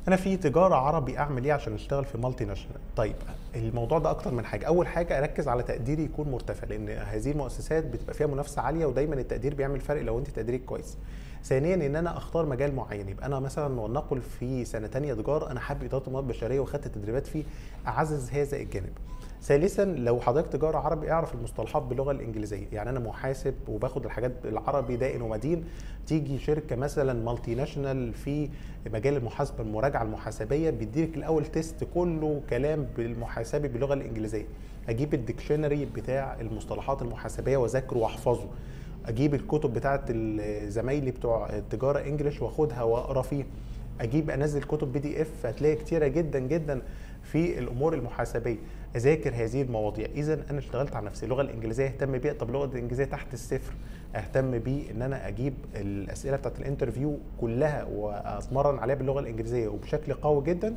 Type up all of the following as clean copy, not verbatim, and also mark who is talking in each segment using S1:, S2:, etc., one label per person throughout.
S1: انا في تجاره عربي اعمل ايه عشان اشتغل في مالتي ناشونال؟ طيب، الموضوع ده اكتر من حاجه. اول حاجه اركز على تقديري يكون مرتفع، لان هذه المؤسسات بتبقى فيها منافسه عاليه، ودايما التقدير بيعمل فرق لو انت تقديرك كويس. ثانيا ان انا اختار مجال معين، يبقى انا مثلا ولنقل في سنه تانية تجاره انا حابب اداره الموارد البشريه وخدت تدريبات فيه، اعزز هذا الجانب. ثالثا لو حضرتك تجاره عربي اعرف المصطلحات باللغه الانجليزيه، يعني انا محاسب وباخد الحاجات بالعربي دائن ومدين. تيجي شركه مثلا مالتي ناشونال في مجال المحاسبه المراجعه المحاسبيه، بيديلك الاول تيست كله كلام بالمحاسبي باللغه الانجليزيه، اجيب الديكشنري بتاع المصطلحات المحاسبيه واذاكره واحفظه، اجيب الكتب بتاعت زمايلي بتوع التجاره انجلش واخدها واقرا فيه، اجيب انزل كتب PDF هتلاقي كتيره جدا جدا في الامور المحاسبيه، اذاكر هذه المواضيع. اذا انا اشتغلت على نفسي. اللغه الانجليزيه اهتم بيها. طب اللغه الانجليزيه تحت الصفر، اهتم بيه ان انا اجيب الاسئله بتاعت الانترفيو كلها واتمرن عليها باللغه الانجليزيه وبشكل قوي جدا.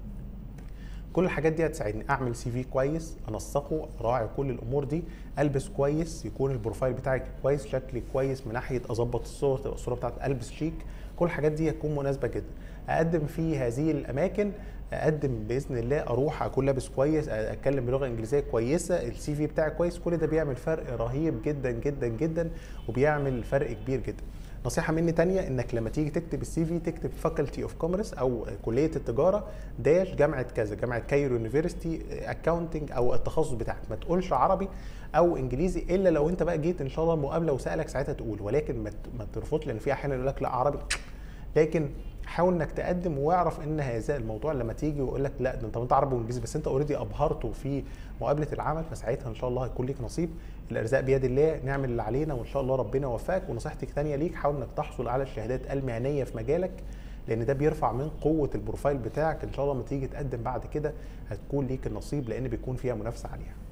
S1: كل الحاجات دي هتساعدني اعمل CV كويس، انسقه، راعي كل الامور دي، البس كويس، يكون البروفايل بتاعي كويس، شكلي كويس من ناحيه اظبط الصور، تبقى الصوره بتاعتي البس شيك. كل الحاجات دي هتكون مناسبه جدا. اقدم في هذه الاماكن، اقدم باذن الله، اروح اكون لابس كويس، اتكلم بلغه انجليزيه كويسه، الCV بتاعي كويس. كل ده بيعمل فرق رهيب جدا جدا جدا، وبيعمل فرق كبير جدا. نصيحة مني تانية، انك لما تيجي تكتب CV تكتب فاكولتي اوف كوميرس او كلية التجارة داش جامعة كذا، جامعة كايرو يونيفرستي اكاونتنج، او التخصص بتاعك. ما تقولش عربي او انجليزي الا لو انت بقى جيت ان شاء الله المقابلة وسألك ساعتها تقول، ولكن ما ترفضش، لان في احيانا يقول لك لا عربي. لكن حاول انك تقدم، واعرف ان هذا الموضوع لما تيجي ويقول لك لا ده انت عربي وانجليزي بس انت اوريدي ابهرته في مقابله العمل، فساعتها ان شاء الله هيكون ليك نصيب. الارزاق بيد الله، نعمل اللي علينا وان شاء الله ربنا يوفقك. ونصيحتي الثانيه ليك، حاول انك تحصل على الشهادات المهنيه في مجالك، لان ده بيرفع من قوه البروفايل بتاعك. ان شاء الله لما تيجي تقدم بعد كده هتكون ليك النصيب، لان بيكون فيها منافسه عليها.